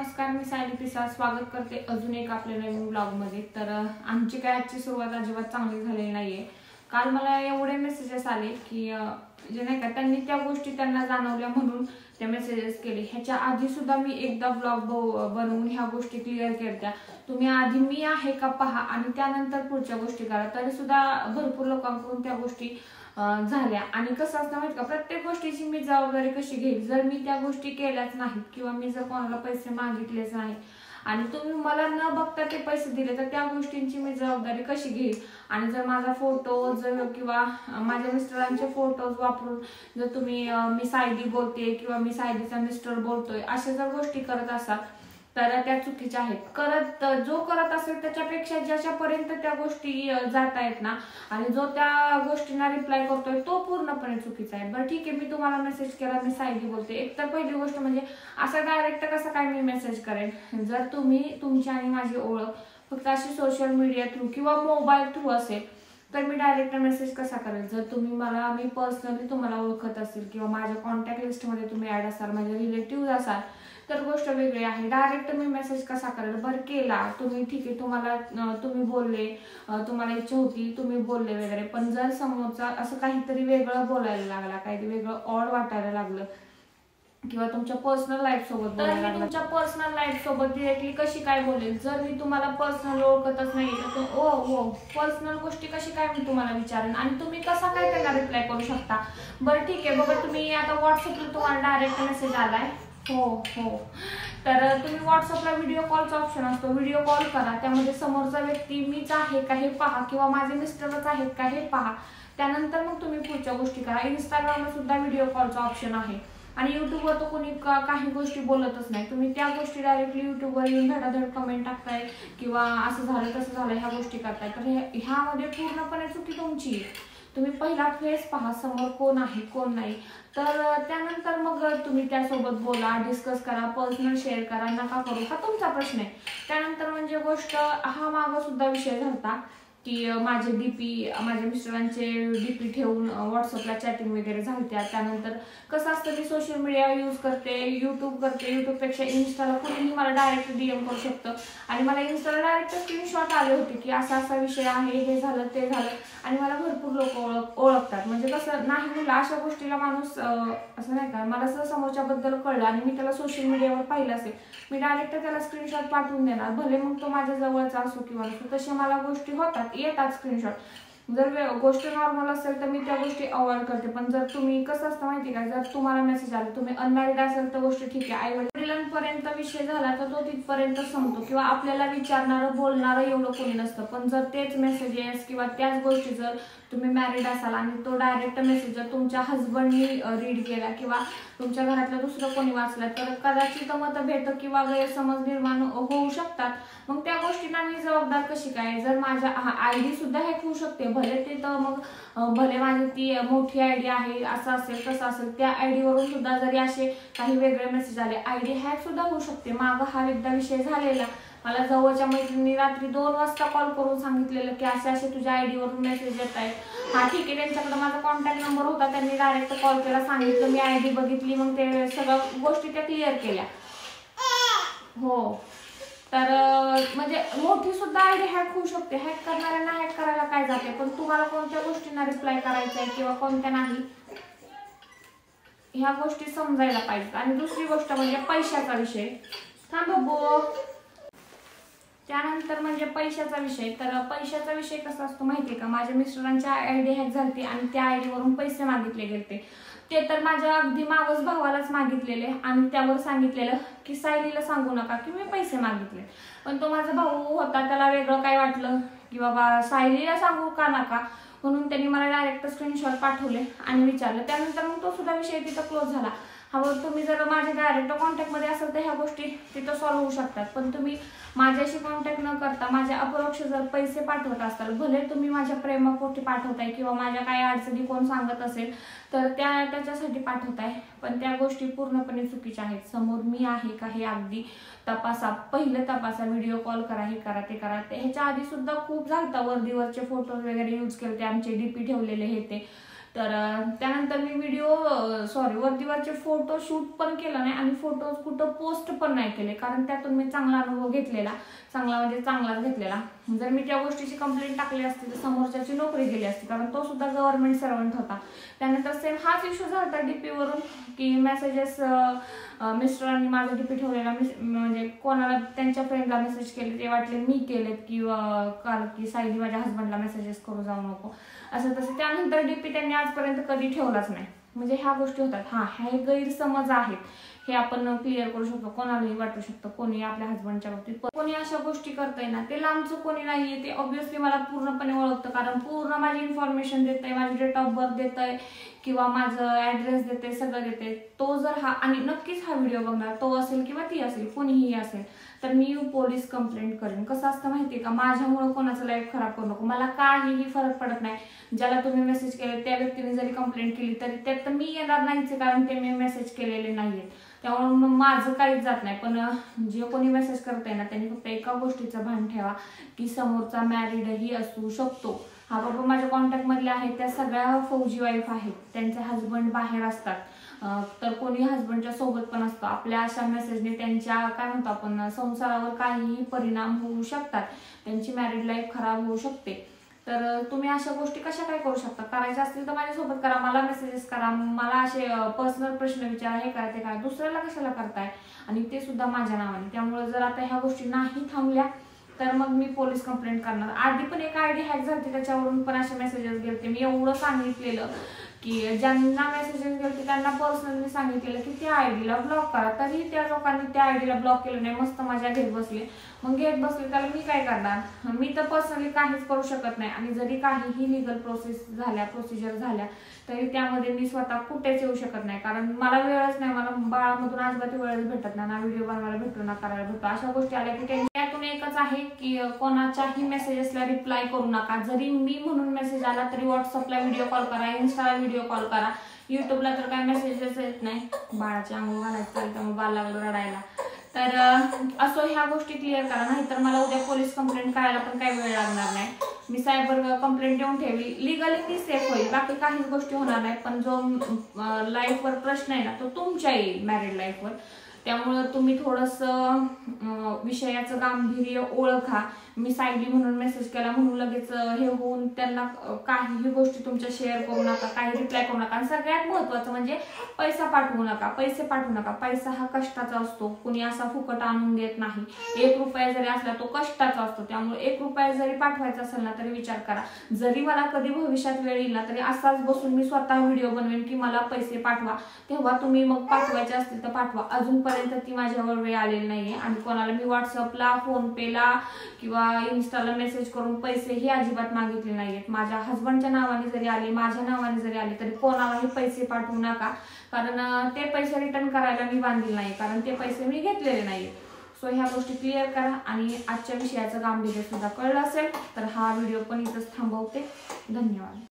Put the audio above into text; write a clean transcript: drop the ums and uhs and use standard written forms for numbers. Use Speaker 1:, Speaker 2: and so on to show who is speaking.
Speaker 1: नमस्कार, मी सायली पिसाळ स्वागत करते अजून एक आपल्या नवीन ब्लॉग मध्ये। तर आमची काय आजची सुरुवात अजिबात चांगली झालेली नाहीये। काल मला एवढे मेसेजेस आले की जे नाही का त्यांनी त्या गोष्टी त्यांना जाणवल्या म्हणून ते मेसेजेस केले। ह्याच्या आधी सुद्धा मी एकदा ब्लॉग बनवून ह्या गोष्टी क्लिअर केल्या। तुम्ही आधी मी आहे का पहा आणि त्यानंतर पुढच्या गोष्टी करा। तरी सुद्धा भरपूर लोकांकडून त्या गोष्टी झाल्या। आणि कसं असतं माहिती का, प्रत्येक गोष्टीची मी जबाबदारी कशी घेईल जर मी त्या गोष्टी केल्याच नाहीत किंवा मी जर कोणाला पैसे मागितलेच नाही आणि तुम्ही मला न बघता ते पैसे दिले तर त्या गोष्टींची मी जबाबदारी कशी घेईल। आणि जर माझा फोटो जर किंवा माझ्या मिस्टरांचे फोटोज वापरून जर तुम्ही मी सायली बोलते किंवा मी सायलीचा मिस्टर बोलतोय अशा जर गोष्टी करत असाल तर त्या चुकीच्या आहेत। जो करत असेल त्याच्यापेक्षा ज्याच्यापर्यंत त्या गोष्टी जात आहेत ना आणि जो त्या गोष्टींना रिप्लाय करतोय तो पूर्णपणे चुकीचा आहे। बरं ठीक आहे, मी तुम्हाला मेसेज केला, मी सायली बोलते। एक तर पहिली गोष्ट म्हणजे असं डायरेक्ट कसं काय मी मेसेज करेन। जर तुम्ही तुमची आणि माझी ओळख फक्त अशी सोशल मीडिया थ्रू किंवा मोबाईल थ्रू असेल तर मी डायरेक्ट मेसेज कसा करेल। जर तुम्ही मी पर्सनली तुम्हाला ओळखत असेल किंवा माझ्या कॉन्टॅक्ट लिस्टमध्ये तुम्ही ऍड असाल, माझे रिलेटिव्ह असाल तर गोष्ट वेगळी आहे। डायरेक्ट मी मेसेज कसा करेल। बरं केला तुम्ही, ठीक आहे, तुम्ही बोलले, तुम्हाला इच्छा होती, तुम्ही बोलले वगैरे, पण जर समोरचा असं काहीतरी वेगळं बोलायला लागला, काहीतरी वेगळं ऑड वाटायला लागलं किंवा तुमच्या पर्सनल लाईफ सोबत बोलायला लागला, तुमच्या पर्सनल लाईफ सोबत डिरेक्टली कशी काय बोलेल। जर मी तुम्हाला पर्सनल ओळखतच नाही तर ओ पर्सनल गोष्टी कशी काय मी तुम्हाला विचारेन आणि तुम्ही कसा काय त्याला रिप्लाय करू शकता। बरं ठीक आहे, बघा तुम्ही आता व्हॉट्सअपला तुम्हाला डायरेक्ट मेसेज आलाय, हो तर तुम्ही व्हॉट्सअपला व्हिडिओ कॉलचा ऑप्शन असतो, व्हिडिओ कॉल करा, त्यामध्ये समोरचा व्यक्ती मीच आहे का हे पहा किंवा माझे मिस्टरच आहेत का हे पहा, त्यानंतर मग तुम्ही पुढच्या गोष्टी करा। इंस्टाग्रामला सुद्धा व्हिडिओ कॉलचा ऑप्शन आहे आणि युट्यूबवर तर कोणी काही गोष्टी बोलतच नाही। तुम्ही त्या गोष्टी डायरेक्टली युट्यूबवर येऊन धडाधड कमेंट टाकताय किंवा असं झालं तसं झालं ह्या गोष्टी करताय तर ह्यामध्ये पूर्णपणे चुकी तुमची आहे। तुम्ही पहिला फेस पहा, समोर कोण आहे कोण नाही, तर त्यानंतर मग तुम्ही त्यासोबत बोला, डिस्कस करा, पर्सनल शेअर करा, नका करू, हा तुमचा प्रश्न आहे। त्यानंतर म्हणजे गोष्ट हा मागं सुद्धा विषय झाला की माझे डीपी, माझ्या मिस्टरांचे डीपी ठेवून व्हॉट्सअपला चॅटिंग वगैरे झालत्या। त्यानंतर कसं असतं की सोशल मीडिया यूज करते, युट्यूबपेक्षा इन्स्टाला कोणीही मला डायरेक्ट डीएम करू शकतं आणि मला इन्स्टाला डायरेक्ट स्क्रीनशॉट आले होते की असा विषय आहे, हे झालं ते झालं आणि मला भरपूर लोक ओळखतात। म्हणजे कसं नाही म्हणलं अशा गोष्टीला माणूस असं नाही का, मला असं समोरच्याबद्दल कळलं आणि मी त्याला सोशल मीडियावर पाहिलं असेल, मी डायरेक्ट त्याला स्क्रीनशॉट पाठवून देणार, भले मग तो माझ्या जवळचा असो किंवा नसो, तसे मला गोष्टी होतात, येतात स्क्रीनशॉट। जर गोष्ट नॉर्मल असेल तर मी त्या गोष्टी अवॉइड करते। पण जर तुम्ही कसं असतं माहिती का, जर तुम्हाला मेसेज आला, तुम्ही अनमॅरिड असेल तर गोष्ट ठीक आहे, आई वडिलांपर्यंत विषय झाला तर तो तिथपर्यंत संपतो किंवा आपल्याला विचारणारं बोलणारं एवढं कोणी नसतं। पण जर तेच मेसेजेस किंवा त्याच गोष्टी जर तुम्ही मॅरिड असाल आणि तो डायरेक्ट मेसेज जर तुमच्या हजबंडनी रीड केला किंवा तुमच्या घरातलं दुसरं कोणी वाचलं तर कदाचित मतभेद किंवा गैरसमज निर्माण होऊ शकतात। मग त्या गोष्टींना मी जबाबदार कशी काय। जर माझ्या आयडी सुद्धा हॅक होऊ शकते, भले ते तर मग भले माझी ती मोठी आयडी आहे, असं असेल तसं असेल, त्या आयडीवरून सुद्धा जरी असे काही वेगळे मेसेज आले, आयडी हॅक सुद्धा होऊ शकते। मागं हा एकदा विषय झालेला, मला जवळच्या मैत्रिणी रात्री 2 वाजता कॉल करून सांगितलेलं की असे तुझ्या आयडीवरून मेसेज येत आहेत। हा ठीक आहे, त्यांच्याकडे माझा कॉन्टॅक्ट नंबर होता, त्यांनी डायरेक्ट कॉल केला, सांगितलं, मी आयडी बघितली, मग ते सगळ्या गोष्टी त्या क्लिअर केल्या। हो, तर म्हणजे मोठी सुद्धा आयडी हॅक होऊ शकते। हॅक करणाऱ्यांना हॅक करायला काय जाते, पण तुम्हाला कोणत्या गोष्टींना रिप्लाय करायचा आहे किंवा कोणत्या नाही ह्या गोष्टी समजायला पाहिजेत। आणि दुसरी गोष्ट म्हणजे पैशाचा विषय, त्यानंतर म्हणजे पैशाचा विषय। तर पैशाचा विषय कसा असतो माहितीये का, माझ्या मिस्टरांच्या आयडी हॅक झाली आणि त्या आयडीवरून पैसे मागितले गेले, ते तर माझ्या अगदी मावस भावालाच मागितलेले आणि त्यावर सांगितलेलं की सायलीला सांगू नका की मी पैसे मागितले। पण तो माझा भाऊ होता, त्याला वेगळं काय वाटलं की बाबा सायलीला सांगू का नका, म्हणून त्यांनी मला डायरेक्ट स्क्रीनशॉट पाठवले आणि विचारलं। त्यानंतर मग तो सुद्धा विषय तिथं क्लोज झाला। तुम्ही जर माझ्या डायरेक्ट कॉन्टॅक्टमध्ये असाल तर ह्या गोष्टी तिथं सॉल्व्ह होऊ शकतात। पण तुम्ही माझ्याशी कॉन्टॅक्ट न करता माझ्या अपरोक्ष जर पैसे पाठवत असाल, भले तुम्ही माझ्या प्रेमापोटी पाठवताय किंवा माझ्या काही अडचणी कोण सांगत असेल तर त्याच्यासाठी पाठवताय, पण त्या गोष्टी पूर्णपणे चुकीच्या आहेत। समोर मी आहे का हे अगदी तपासा, पहिलं तपासा, व्हिडिओ कॉल करा, हे करा ते करा। ह्याच्या आधी सुद्धा खूप झालता, वर्दीवरचे फोटोज वगैरे यूज केले, आमचे डीपी ठेवलेले हे ते, तर त्यानंतर मी वरतीवरचे फोटो शूट पण केला नाही आणि फोटो कुठं पोस्ट पण नाही केले, कारण त्यातून मी चांगला अनुभव घेतलेला, चांगलाच घेतलेला. जर मी त्या गोष्टीची कंप्लेंट टाकली असती तर समोरच्याची नोकरी गेली असती, कारण तो सुद्धा गव्हर्नमेंट सर्वंट होता. त्यानंतर सेम हाच इश्यू झाला डीपी वरून की मेसेजेस मिस्टरांनी माझा डीपी ठेवलेला, म्हणजे कोणाला त्यांच्या फ्रेंडला मेसेज केले ते वाटले मी केलेत, किंवा काल की सायली माझ्या हस्बंडला मेसेजेस करू जाऊ नको असं तसं. त्यानंतर डीपी त्यांनी आजपर्यंत कधी ठेवलाच नाही. म्हणजे ह्या गोष्टी होतात. हे गैरसमज आहेत, हे आपण क्लिअर करू शकतो. कोणालाही वाटू शकतं, कोणी आपल्या हस्बंडच्या बाबतीत कोणी अशा गोष्टी करतंय ना, ते लांबचं कोणी नाहीये, ते ऑब्व्हियसली मला पूर्णपणे ओळखतं, कारण पूर्ण माझी इन्फॉर्मेशन देतंय, माझी डेट ऑफ बर्थ देतंय किंवा माझं ऍड्रेस देते, सगळं देते. तो जर आणि नक्कीच हा व्हिडिओ बघणार तो असेल किंवा ती असेल, कोणीही असेल, तर मी पोलीस कंप्लेंट करेन. कसं असतं माहितीये का, माझ्यामुळे कोणाचं लाईफ खराब करू नको, मला काहीही फरक पडत नाही. ज्याला तुम्ही मेसेज केले त्या व्यक्तीने जरी कंप्लेंट केली तरी त्यात मी येणार नाहीच, कारण ते मी मेसेज केलेले नाहीये, त्यामुळे माझं काहीच जात नाही. पण जे कोणी मेसेज करतंय ना, त्यांनी फक्त एका गोष्टीचं भान ठेवा की समोरचा मॅरिडही असू शकतो. हा बाबा माझ्या कॉन्टॅक्ट मधले आहेत त्या सगळ्या फौजी वाईफ आहेत, त्यांचे हस्बंड बाहेर असतात, तर कोणी हस्बंडच्या सोबत पण असतो. आपल्या अशा मेसेजने त्यांच्या काय म्हणतो आपण संसारावर काहीही परिणाम होऊ शकतात, त्यांची मॅरिड लाईफ खराब होऊ शकते. तर तुम्ही अशा गोष्टी कशा काय करू शकता, करायच्या असतील तर माझ्यासोबत करा, मला मेसेजेस करा, मला असे पर्सनल प्रश्न विचारा, हे करा ते करा, दुसऱ्याला कशाला करताय, आणि ते सुद्धा माझ्या नावाने. त्यामुळे जर आता ह्या गोष्टी नाही थांबल्या तर मग मी पोलीस कंप्लेंट करणार. आधी पण एक आयडी हॅक झाली, त्याच्यावरून पण असे मेसेजेस गेलते. मी एवढं सांगितलेलं की ज्यांना मेसेजेस गेलते त्यांना पर्सनली सांगितलेलं की त्या आयडीला ब्लॉक करा, तरी त्या लोकांनी त्या आयडीला ब्लॉक केलं नाही, मस्त माझ्या घेत बसले. मग घेत बसले त्याला मी काय करणार, मी तर पर्सनली काहीच करू शकत नाही. आणि जरी काहीही लिगल प्रोसिजर झाल्या तरी त्यामध्ये मी स्वतः कुठेच येऊ शकत नाही, कारण मला वेळच नाही, मला बाळामधून अजिबात वेळच भेटत नाही, ना व्हिडिओ बनवायला भेटतो ना करायला भेटतो. अशा गोष्टी आल्या की त्यातून एकच आहे की कोणाच्याही मेसेजेसला रिप्लाय करू नका. जरी मी म्हणून मेसेज आला तरी व्हॉट्सअपला व्हिडिओ कॉल करा, इन्स्टाला व्हिडिओ कॉल करा, युट्यूबला तर काय मेसेजेस येत नाही. बाळाची अंघोळ घालायचं त्यामुळे बाळ लागलं रडायला, तर असो ह्या गोष्टी क्लिअर करा, नाहीतर मला उद्या पोलीस कंप्लेंट करायला पण काही वेळ लागणार नाही. मी सायबर कंप्लेंट देऊन ठेवली, लिगली ती सेफ होईल, बाकी काहीच गोष्टी होणार नाही. पण जो लाईफवर प्रश्न आहे ना तो तुमच्या येईल, मॅरिड लाईफवर. त्यामुळं तुम्ही थोडंसं विषयाचं गांभीर्य ओळखा. मी सायली म्हणून मेसेज केला म्हणून लगेच हे होऊन त्यांना काहीही गोष्टी तुमच्या शेअर करू नका, काही रिप्लाय करू नका. आणि सगळ्यात महत्त्वाचं म्हणजे पैसे पाठवू नका. पैसा हा कष्टाचा असतो, कुणी असा फुकट आणून देत नाही. 1 रुपया जरी असला तो कष्टाचा असतो, त्यामुळे 1 रुपया जरी पाठवायचा असेल ना तरी विचार करा. जरी मला कधी भविष्यात वेळ येईल ना तरी असाच बसून मी स्वतः व्हिडिओ बनवेन की मला पैसे पाठवा, तेव्हा तुम्ही मग पाठवायचे असतील तर पाठवा. अजूनपर्यंत ती माझ्यावर वेळ आलेली नाहीये. आणि कोणाला मी व्हॉट्सअपला, फोनपेला किंवा इन्स्टाला मेसेज करून पैसेही अजिबात मागितले नाहीयेत. माझ्या हस्बंडच्या नावाने जरी आले, माझ्या नावाने जरी आले तरी कोणालाही पैसे पाठवू नका, कारण ते पैसे रिटर्न करायला मी बांधील नाही, कारण ते पैसे मी घेतलेले नाहीये. सो ह्या गोष्टी क्लिअर करा. आणि आजच्या विषयाचं गांभीर्य सुद्धा कळलं असेल तर हा व्हिडिओ पण इथंच थांबवते. धन्यवाद.